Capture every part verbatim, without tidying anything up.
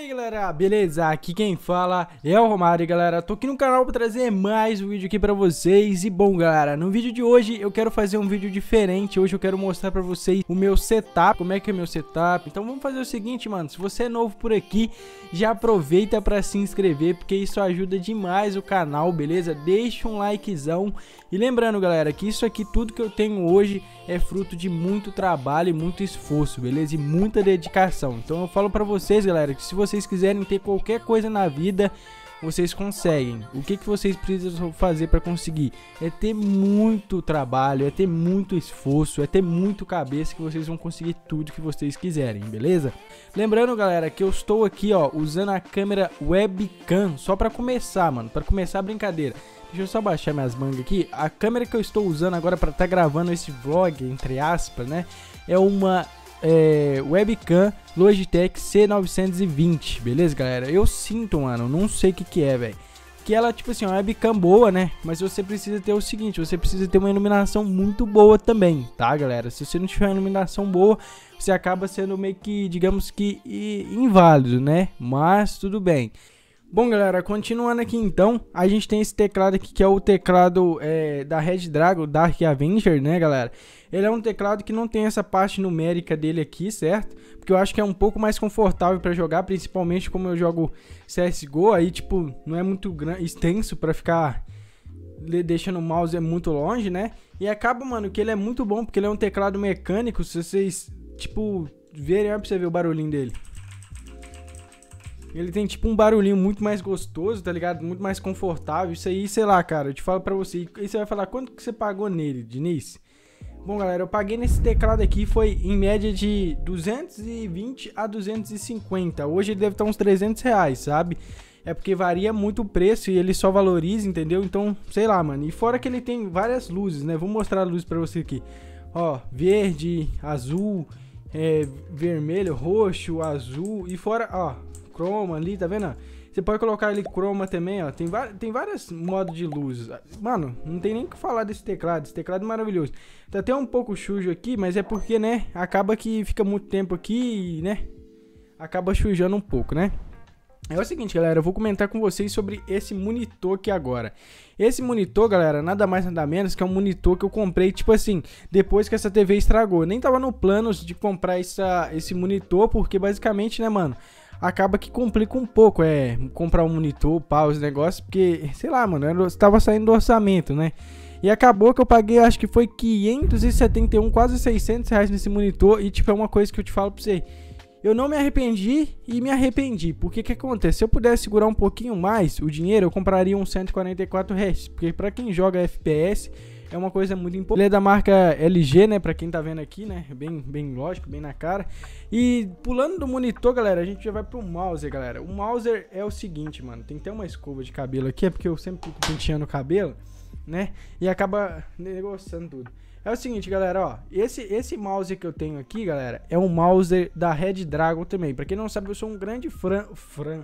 aí galera, beleza? Aqui quem fala é o Romário, e galera, tô aqui no canal pra trazer mais um vídeo aqui pra vocês. E bom galera, no vídeo de hoje eu quero fazer um vídeo diferente. Hoje eu quero mostrar pra vocês o meu setup, como é que é meu setup. Então vamos fazer o seguinte, mano, se você é novo por aqui, já aproveita pra se inscrever, porque isso ajuda demais o canal, beleza? Deixa um likezão. E lembrando galera, que isso aqui, tudo que eu tenho hoje é fruto de muito trabalho e muito esforço, beleza? E muita dedicação. Então eu falo pra vocês galera, que se vocês quiserem ter qualquer coisa na vida, vocês conseguem. O que, que vocês precisam fazer para conseguir? É ter muito trabalho, é ter muito esforço, é ter muito cabeça, que vocês vão conseguir tudo que vocês quiserem, beleza? Lembrando galera, que eu estou aqui ó, usando a câmera webcam, só para começar mano, para começar a brincadeira. Deixa eu só baixar minhas mangas aqui. A câmera que eu estou usando agora para estar tá gravando esse vlog, entre aspas, né, é uma É, webcam Logitech C novecentos e vinte, beleza galera? Eu sinto, mano, não sei o que que é, velho. Que ela, tipo assim, é uma webcam boa, né? Mas você precisa ter o seguinte, você precisa ter uma iluminação muito boa também, tá galera? Se você não tiver uma iluminação boa, você acaba sendo meio que, digamos que, inválido, né? Mas tudo bem. Bom galera, continuando aqui então, a gente tem esse teclado aqui que é o teclado é, da Redragon Dark Avenger, né galera? Ele é um teclado que não tem essa parte numérica dele aqui, certo? Porque eu acho que é um pouco mais confortável para jogar, principalmente como eu jogo C S G O, aí tipo, não é muito extenso para ficar deixando o mouse é muito longe, né? E acaba, mano, que ele é muito bom, porque ele é um teclado mecânico, se vocês, tipo, verem, olha pra você ver o barulhinho dele. Ele tem tipo um barulhinho muito mais gostoso, tá ligado? Muito mais confortável. Isso aí, sei lá, cara, eu te falo pra você. E você vai falar, quanto que você pagou nele, Diniz? Bom, galera, eu paguei nesse teclado aqui, foi em média de duzentos e vinte a duzentos e cinquenta. Hoje ele deve estar uns trezentos reais, sabe? É porque varia muito o preço e ele só valoriza, entendeu? Então, sei lá, mano. E fora que ele tem várias luzes, né? Vou mostrar a luz pra você aqui. Ó, verde, azul, é, vermelho, roxo, azul. E fora, ó, croma ali, tá vendo? Você pode colocar ali croma também, ó. Tem, tem vários modos de luz. Mano, não tem nem o que falar desse teclado. Esse teclado é maravilhoso. Tá até um pouco sujo aqui, mas é porque, né, acaba que fica muito tempo aqui e, né, acaba sujando um pouco, né? É o seguinte, galera, eu vou comentar com vocês sobre esse monitor aqui agora. Esse monitor, galera, nada mais nada menos que é um monitor que eu comprei, tipo assim, depois que essa T V estragou. Eu nem tava no planos de comprar essa, esse monitor, porque basicamente, né, mano, acaba que complica um pouco, é, comprar um monitor, pau, os negócios, porque, sei lá, mano, eu estava saindo do orçamento, né? E acabou que eu paguei, acho que foi quinhentos e setenta e um, quase seiscentos reais nesse monitor. E tipo, é uma coisa que eu te falo pra você, eu não me arrependi e me arrependi. Porque que acontece? Se eu pudesse segurar um pouquinho mais o dinheiro, eu compraria um cento e quarenta e quatro hertz. Porque pra quem joga F P S, é uma coisa muito importante. Ele é da marca L G, né? Pra quem tá vendo aqui, né? Bem, bem lógico, bem na cara. E pulando do monitor, galera, a gente já vai pro mouse, galera. O mouse é o seguinte, mano. Tem até uma escova de cabelo aqui, é porque eu sempre fico penteando o cabelo, né? E acaba negociando tudo. É o seguinte, galera, ó. Esse, esse mouse que eu tenho aqui, galera, é um mouse da Redragon também. Pra quem não sabe, eu sou um grande fã... fã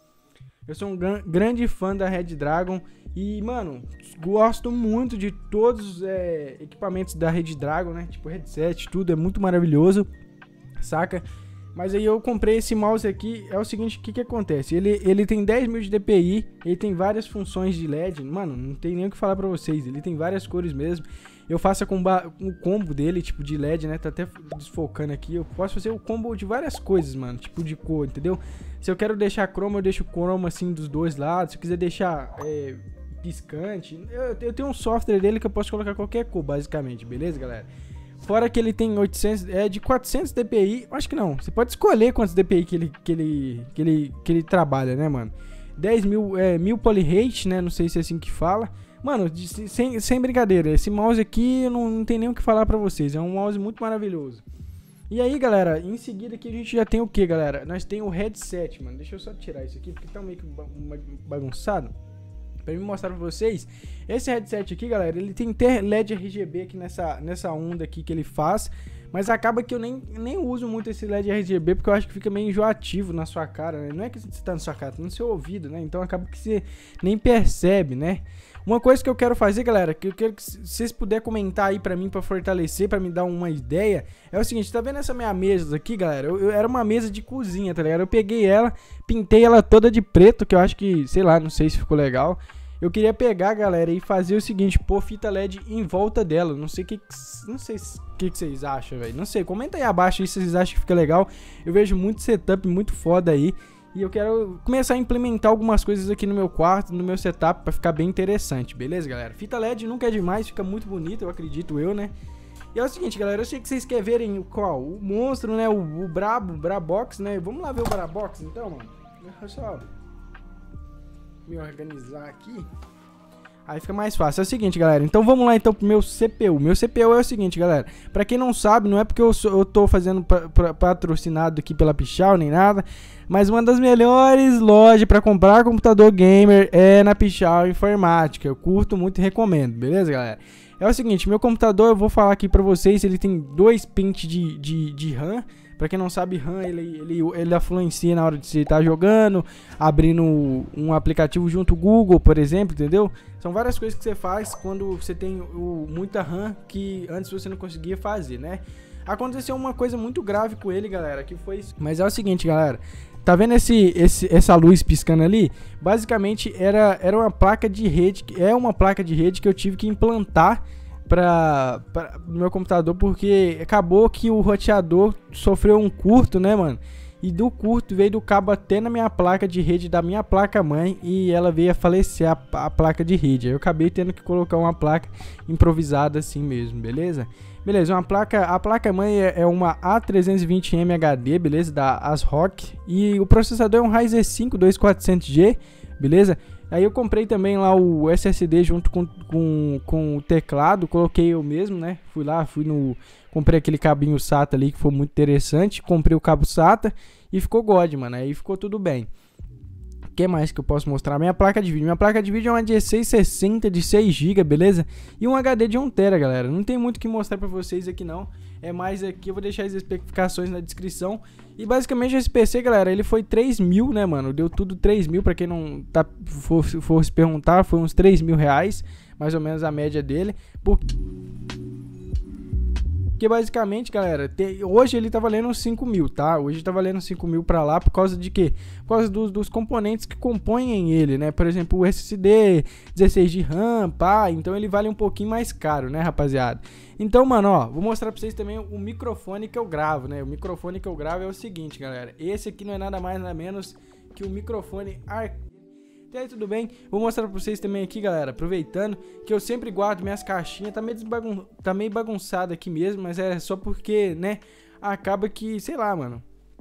Eu sou um grande fã da Redragon e, mano, gosto muito de todos os é, equipamentos da Redragon, né? Tipo headset, tudo, é muito maravilhoso, saca? Mas aí eu comprei esse mouse aqui, é o seguinte, o que que acontece? Ele, ele tem dez mil de D P I, ele tem várias funções de L E D, mano, não tem nem o que falar pra vocês, ele tem várias cores mesmo. Eu faço com o combo dele, tipo de L E D, né? Tá até desfocando aqui. Eu posso fazer o combo de várias coisas, mano. Tipo de cor, entendeu? Se eu quero deixar chroma, eu deixo chroma assim dos dois lados. Se eu quiser deixar é, piscante, eu, eu tenho um software dele que eu posso colocar qualquer cor, basicamente. Beleza, galera? Fora que ele tem oitocentos, é de quatrocentos D P I. Acho que não. Você pode escolher quantos D P I que ele, que ele, que ele, que ele trabalha, né, mano? dez mil, é, mil polyrate, né? Não sei se é assim que fala. Mano, de, sem, sem brincadeira, esse mouse aqui eu não, não tem nem o que falar pra vocês. É um mouse muito maravilhoso. E aí, galera, em seguida aqui a gente já tem o que, galera? Nós tem o headset, mano. Deixa eu só tirar isso aqui, porque tá meio que bagunçado. Pra me mostrar pra vocês. Esse headset aqui, galera, ele tem L E D R G B aqui nessa, nessa onda aqui que ele faz. Mas acaba que eu nem, nem uso muito esse L E D R G B, porque eu acho que fica meio enjoativo na sua cara, né? Não é que você tá na sua cara, tá no seu ouvido, né? Então acaba que você nem percebe, né? Uma coisa que eu quero fazer, galera, que eu quero que vocês puderem comentar aí pra mim, pra fortalecer, pra me dar uma ideia, é o seguinte, tá vendo essa minha mesa aqui, galera? Eu, eu era uma mesa de cozinha, tá ligado? Eu peguei ela, pintei ela toda de preto, que eu acho que, sei lá, não sei se ficou legal. Eu queria pegar, galera, e fazer o seguinte, pôr fita L E D em volta dela. Não sei o que, não sei o que, que vocês acham, velho. Não sei, comenta aí abaixo aí se vocês acham que fica legal. Eu vejo muito setup, muito foda aí. E eu quero começar a implementar algumas coisas aqui no meu quarto, no meu setup, pra ficar bem interessante, beleza, galera? Fita L E D nunca é demais, fica muito bonito, eu acredito eu, né? E é o seguinte, galera, eu sei que vocês querem verem o qual? O monstro, né? O, o brabo, o Brabox, né? Vamos lá ver o Brabox, então, mano. Deixa eu só me organizar aqui. Aí fica mais fácil. É o seguinte, galera. Então vamos lá então pro meu C P U. Meu C P U é o seguinte, galera. Pra quem não sabe, não é porque eu, sou, eu tô fazendo pa, pra, patrocinado aqui pela Pichau nem nada, mas uma das melhores lojas pra comprar computador gamer é na Pichau Informática. Eu curto muito e recomendo, beleza, galera? É o seguinte, meu computador, eu vou falar aqui pra vocês, ele tem dois pentes de, de, de RAM. Pra quem não sabe, RAM, ele, ele, ele influencia na hora de você estar jogando, abrindo um aplicativo junto ao Google, por exemplo, entendeu? São várias coisas que você faz quando você tem o, muita RAM que antes você não conseguia fazer, né? Aconteceu uma coisa muito grave com ele, galera, que foi... Mas é o seguinte, galera, tá vendo esse, esse, essa luz piscando ali? Basicamente, era, era uma placa de rede, é uma placa de rede que eu tive que implantar Pra, pra, no meu computador, porque acabou que o roteador sofreu um curto, né, mano? E do curto veio do cabo até na minha placa de rede da minha placa mãe e ela veio a falecer a, a placa de rede. Aí eu acabei tendo que colocar uma placa improvisada assim mesmo, beleza? Beleza, uma placa, a placa mãe é, é uma A trezentos e vinte M H D, beleza? Da ASRock. E o processador é um Ryzen cinco dois mil e quatrocentos G, beleza? Aí eu comprei também lá o S S D junto com, com, com o teclado, coloquei eu mesmo, né? Fui lá, fui no... Comprei aquele cabinho SATA ali que foi muito interessante, comprei o cabo SATA e ficou God, mano, aí ficou tudo bem. O que mais que eu posso mostrar? Minha placa de vídeo. Minha placa de vídeo é uma dezesseis sessenta de seis gigas, beleza? E um H D de um tera, galera. Não tem muito o que mostrar pra vocês aqui, não. É mais aqui, eu vou deixar as especificações na descrição. E basicamente esse P C, galera, ele foi três mil, né, mano? Deu tudo três mil, pra quem não tá, for, for se perguntar, foi uns três mil reais. Mais ou menos a média dele. Porque... Porque basicamente, galera, te, hoje ele tá valendo uns cinco mil, tá? Hoje tá valendo cinco mil pra lá por causa de quê? Por causa dos, dos componentes que compõem ele, né? Por exemplo, o S S D, dezesseis de RAM, pá. Então ele vale um pouquinho mais caro, né, rapaziada? Então, mano, ó, vou mostrar pra vocês também o microfone que eu gravo, né? O microfone que eu gravo é o seguinte, galera. Esse aqui não é nada mais, nada menos que o microfone Ar... E aí, tudo bem? Vou mostrar pra vocês também aqui, galera, aproveitando que eu sempre guardo minhas caixinhas, tá meio, desbagun... tá meio bagunçado aqui mesmo, mas é só porque, né, acaba que, sei lá, mano,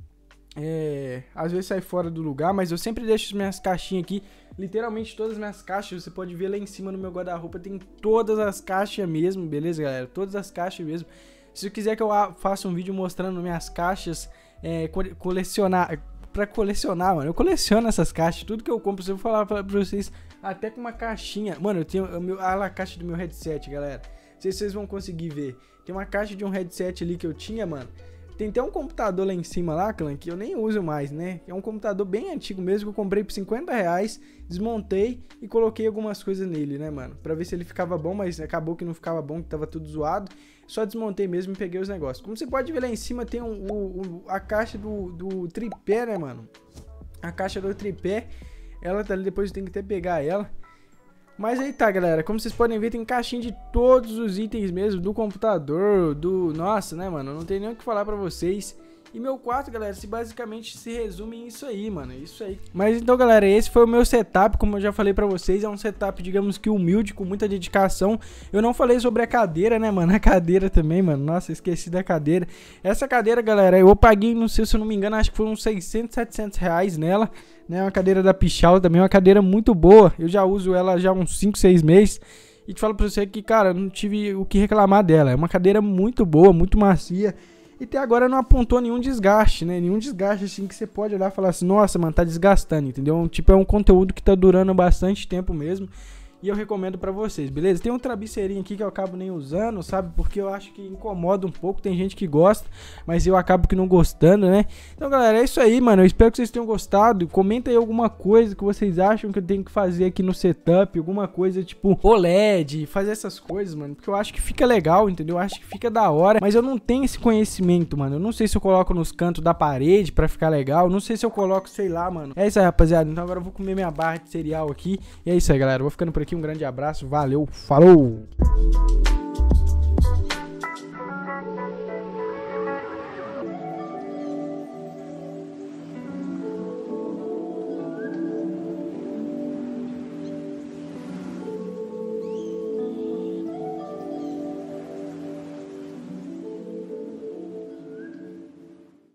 é... às vezes sai fora do lugar, mas eu sempre deixo as minhas caixinhas aqui, literalmente todas as minhas caixas, você pode ver lá em cima no meu guarda-roupa, tem todas as caixas mesmo, beleza, galera? Todas as caixas mesmo. Se você quiser que eu faça um vídeo mostrando minhas caixas, é, colecionar... Pra colecionar, mano, eu coleciono essas caixas, tudo que eu compro, eu vou falar pra, pra vocês, até com uma caixinha, mano, eu tenho a, meu, a, a caixa do meu headset, galera, não sei se vocês vão conseguir ver, tem uma caixa de um headset ali que eu tinha, mano, tem até um computador lá em cima lá, clã, que eu nem uso mais, né, é um computador bem antigo mesmo, que eu comprei por cinquenta reais, desmontei e coloquei algumas coisas nele, né, mano, pra ver se ele ficava bom, mas acabou que não ficava bom, que tava tudo zoado. Só desmontei mesmo e peguei os negócios. Como você pode ver lá em cima, tem um, um, a caixa do, do tripé, né, mano? A caixa do tripé. Ela tá ali, depois eu tenho que até pegar ela. Mas aí tá, galera. Como vocês podem ver, tem caixinha de todos os itens mesmo. Do computador, do... Nossa, né, mano? Não tem nem o que falar pra vocês. E meu quarto, galera, se basicamente se resume em isso aí, mano, isso aí. Mas então, galera, esse foi o meu setup, como eu já falei pra vocês, é um setup, digamos que humilde, com muita dedicação. Eu não falei sobre a cadeira, né, mano, a cadeira também, mano, nossa, esqueci da cadeira. Essa cadeira, galera, eu paguei, não sei se eu não me engano, acho que foi uns seiscentos, setecentos reais nela, né, uma cadeira da Pichau também, uma cadeira muito boa, eu já uso ela já há uns cinco, seis meses. E te falo pra você que, cara, não tive o que reclamar dela, é uma cadeira muito boa, muito macia. E até agora não apontou nenhum desgaste, né? Nenhum desgaste assim que você pode olhar e falar assim, nossa, mano, tá desgastando, entendeu? Tipo, é um conteúdo que tá durando bastante tempo mesmo. e eu recomendo pra vocês, beleza? Tem um travesseirinho aqui que eu acabo nem usando, sabe? Porque eu acho que incomoda um pouco, tem gente que gosta, mas eu acabo que não gostando, né? Então, galera, é isso aí, mano. Eu espero que vocês tenham gostado. Comenta aí alguma coisa que vocês acham que eu tenho que fazer aqui no setup, alguma coisa tipo O L E D, fazer essas coisas, mano, porque eu acho que fica legal, entendeu? Eu acho que fica da hora, mas eu não tenho esse conhecimento, mano. Eu não sei se eu coloco nos cantos da parede pra ficar legal, não sei se eu coloco, sei lá, mano. É isso aí, rapaziada. Então agora eu vou comer minha barra de cereal aqui. E é isso aí, galera. Eu vou ficando por aqui. Um grande abraço. Valeu. Falou!